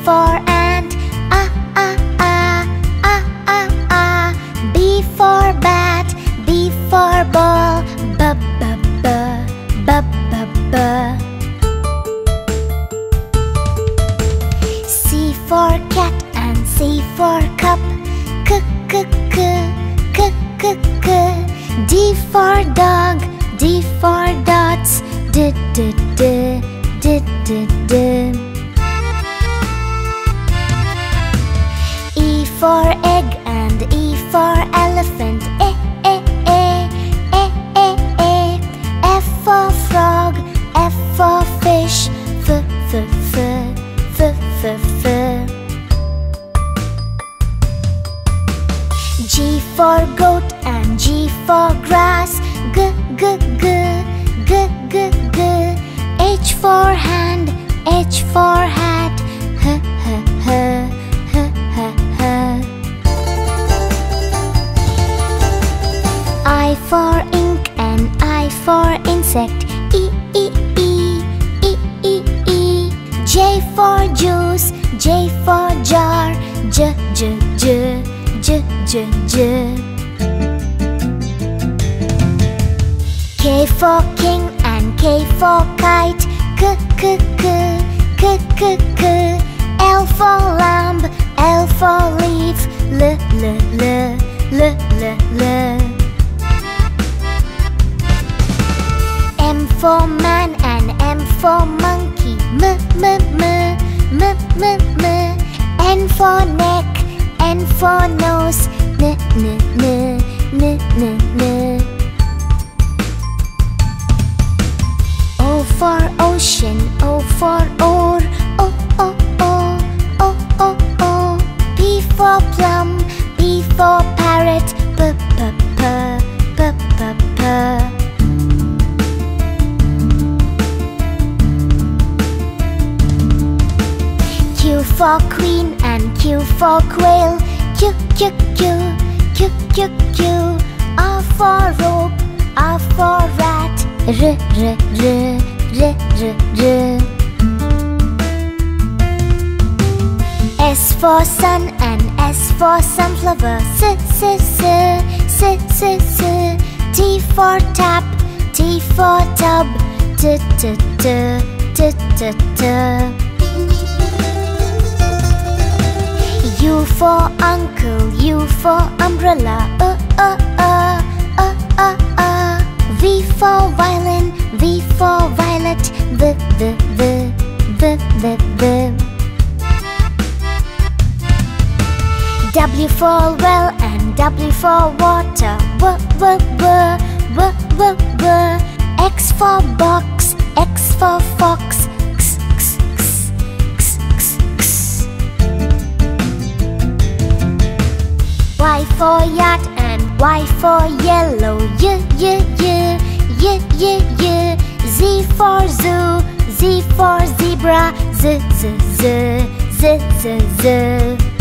for ant, ah ah ah, ah ah ah. B for bat, B for ball, b b b, b b b. C for cat and C for cup, k k k, k k k. D for dog, D for dots, d d d, d d d. E for egg and E for elephant, e e e, e e e. F for frog, F for fish, f f f, f f f. G for goat and G for grass, g g g, g g g. H for hand, H for hat, h h h, h h h. I for ink and I for insect, e e e, e e e. J for juice, J for jar, j j j, j j j. K for king and K for kite, k k k, k k k. L for lamb, L for leaf, l l l, l l l. M for man and M for monkey, m m m, m m m. N for neck, N for nose, n n n, n n n. O for ocean, O for oar, o o o, o o o. P for plum, P for parrot, p p p, p p p. Q for queen and Q for quail, Q Q Q, Q Q Q. R for rope, R for rat, r r r, r r r. S for sun and S for sunflower, s s s, s s s. T for tap, T for tub, t t t, t t t. U for uncle, U for umbrella, V for violin, V for violet, v v v, v v v. W for well and W for water, w w w, w w w. X for box, X for fox, x x x, x x x. Y for yacht and Y for yellow, y y y, y y y. Z for zoo, Z for zebra, z z z, z z z.